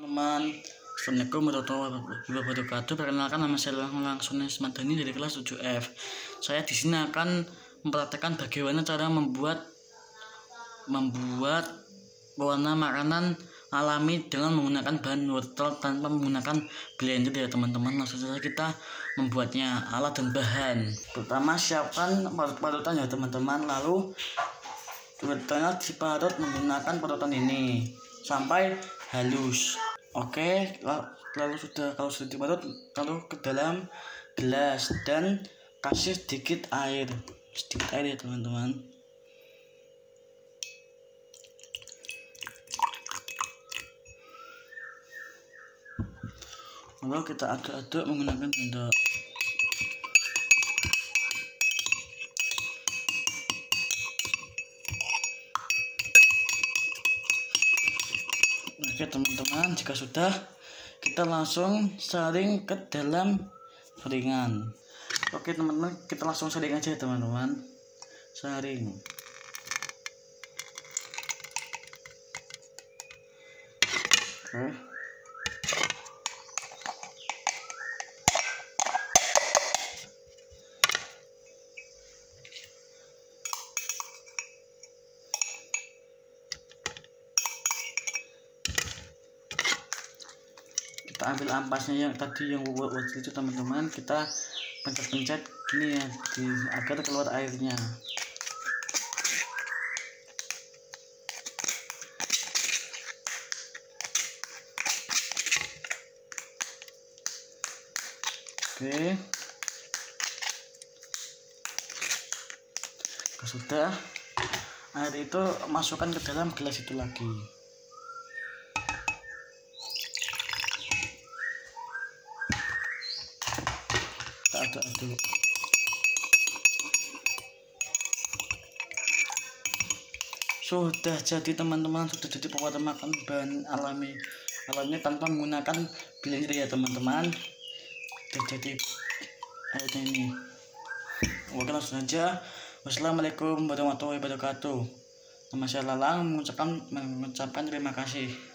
teman-teman. Assalamualaikum warahmatullahi wabarakatuh. Perkenalkan, nama saya langsung Madani dari kelas 7F. Saya di sini akan mempraktekkan bagaimana cara membuat pewarna makanan alami dengan menggunakan bahan wortel tanpa menggunakan blender ya teman-teman. Langsung saja kita membuatnya. Alat dan bahan: pertama, siapkan parutan ya teman-teman. Lalu wortelnya diparut menggunakan parutan ini sampai halus. Oke, kalau sudah diparut, taruh ke dalam gelas dan kasih sedikit air ya teman-teman. Lalu kita aduk-aduk menggunakan sendok. Oke teman-teman, jika sudah, kita langsung saring ke dalam saringan. Oke teman-teman, kita langsung saring aja ya teman-teman. Saring. Oke. Kita ambil ampasnya yang tadi yang wortel itu teman-teman, kita pencet-pencet gini ya agar keluar airnya. Oke, sudah, air itu masukkan ke dalam gelas itu lagi. Aduk-aduk. Sudah jadi teman-teman, sudah jadi pewarna makan bahan alamnya tanpa menggunakan blender ya teman-teman. Sudah jadi airnya ini. Oke, langsung saja. Wassalamualaikum warahmatullahi wabarakatuh. Nama saya Lalang, mengucapkan terima kasih.